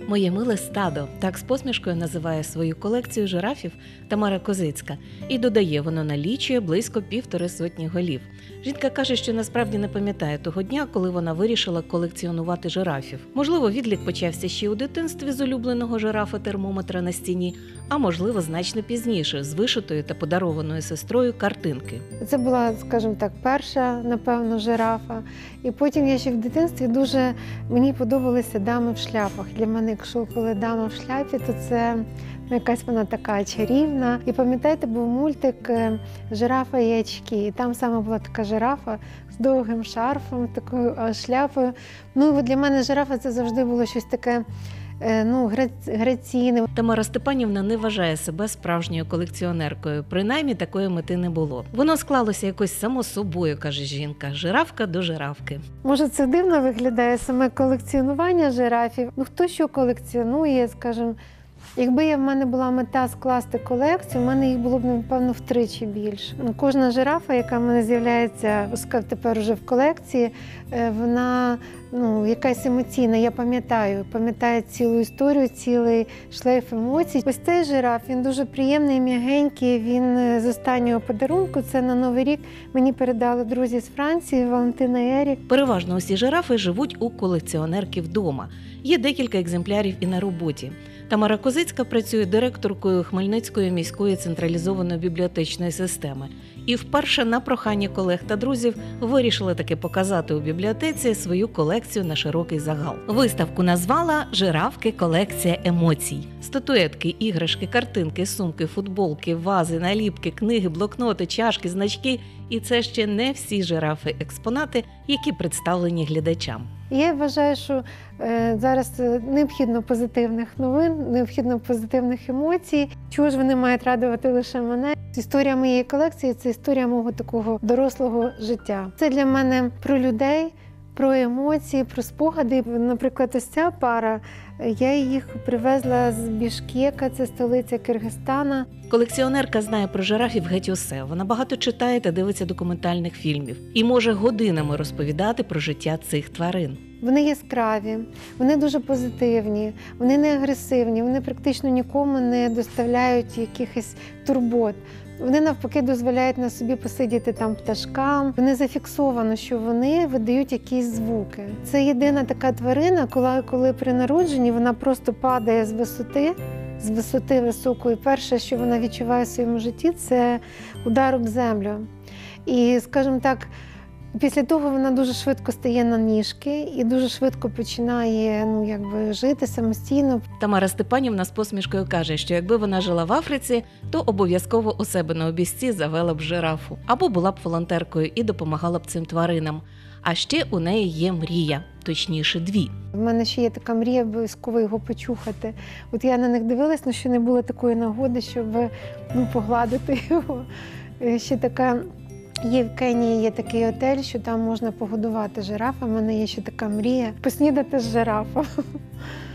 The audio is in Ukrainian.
Моє миле стадо – так з посмішкою називає свою колекцію жирафів Тамара Козицька. І додає, воно налічує близько 150 голів. Жінка каже, що насправді не пам'ятає того дня, коли вона вирішила колекціонувати жирафів. Можливо, відлік почався ще у дитинстві з улюбленого жирафа-термометра на стіні, а можливо, значно пізніше, з вишитою та подарованою сестрою картинки. Це була, скажімо так, перша, напевно, жирафа. І потім я ще в дитинстві мені подобалися дами в шляпах. Для мене, якщо коли дама в шляпі, то це якась вона така чарівна. І пам'ятаєте, був мультик «Жирафа і очки». І там саме була така жирафа з довгим шарфом, такою шляпою. Ну, для мене жирафа це завжди було щось таке, граційне. Тамара Степанівна не вважає себе справжньою колекціонеркою, принаймні такої мети не було. Воно склалося якось само собою, каже жінка, жирафка до жирафки. Може, це дивно виглядає саме колекціонування жирафів? Ну, хто що колекціонує, скажімо, якби в мене була мета скласти колекцію, в мене їх було б, напевно, втричі більше. Кожна жирафа, яка в мене з'являється тепер уже в колекції, вона якась емоційна. Я пам'ятаю цілу історію, цілий шлейф емоцій. Ось цей жираф, він дуже приємний, м'ягенький, він з останнього подарунку, це на Новий рік мені передали друзі з Франції, Валентина і Ерік. Переважно усі жирафи живуть у колекціонерки вдома. Є декілька екземплярів і на роботі. Тамара Козицька працює директоркою Хмельницької міської централізованої бібліотечної системи. І вперше на прохання колег та друзів вирішила таки показати у бібліотеці свою колекцію на широкий загал. Виставку назвала «Жирафки. Колекція емоцій». Статуетки, іграшки, картинки, сумки, футболки, вази, наліпки, книги, блокноти, чашки, значки. І це ще не всі жирафи-експонати, які представлені глядачам. Я вважаю, що зараз необхідно позитивних новин, необхідно позитивних емоцій. Чого ж вони мають радувати лише мене? Історія моєї колекції – це історія мого такого дорослого життя. Це для мене про людей, про емоції, про спогади. Наприклад, ось ця пара, я їх привезла з Бішкека, це столиця Киргизстана. Колекціонерка знає про жирафів геть усе. Вона багато читає та дивиться документальних фільмів. І може годинами розповідати про життя цих тварин. Вони яскраві, вони дуже позитивні, вони не агресивні, вони практично нікому не доставляють якихось турбот. Вони навпаки дозволяють на собі посидіти там пташкам. Вони зафіксовано, що вони видають якісь звуки. Це єдина така тварина, коли при народженні вона просто падає з висоти високої. Перше, що вона відчуває в своєму житті, це удар об землю. І, скажімо так, після того вона дуже швидко стає на ніжки і дуже швидко починає жити самостійно. Тамара Степанівна з посмішкою каже, що якби вона жила в Африці, то обов'язково у себе на обізці завела б жирафу. Або була б волонтеркою і допомагала б цим тваринам. А ще у неї є мрія, точніше дві. В мене ще є така мрія обов'язково його почухати. От я на них дивилась, але ще не було такої нагоди, щоб погладити його. Ще така... Є в Кенії є такий готель, що там можна погодувати жирафа. У мене є ще така мрія – поснідати з жирафом.